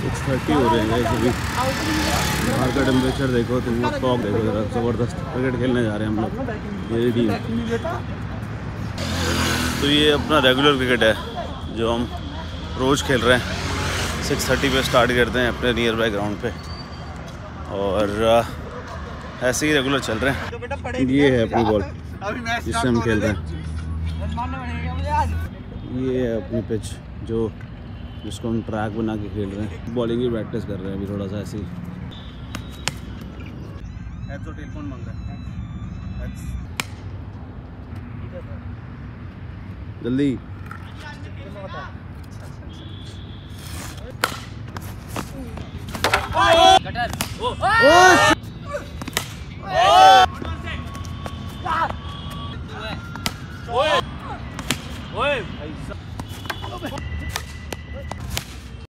6:30 हो रहे हैं अभी। बाहर का टेम्परेचर देखो तुम, फॉग देखो जरा, ज़बरदस्त। क्रिकेट खेलने जा रहे हैं हम लोग, ये टीम। तो ये अपना रेगुलर क्रिकेट है जो हम रोज़ खेल रहे हैं। 6:30 पे स्टार्ट करते हैं अपने नियर बाय ग्राउंड पे, और ऐसे ही रेगुलर चल रहे हैं। ये है अपनी बॉल जिससे हम खेल रहे हैं, ये है अपनी पिच जो जिसको हम ट्रैक बना के खेल रहे हैं। बॉलिंग की प्रैक्टिस कर रहे हैं अभी थोड़ा सा ऐसे ही। तो टेलीफोन मांग रहा है जल्दी।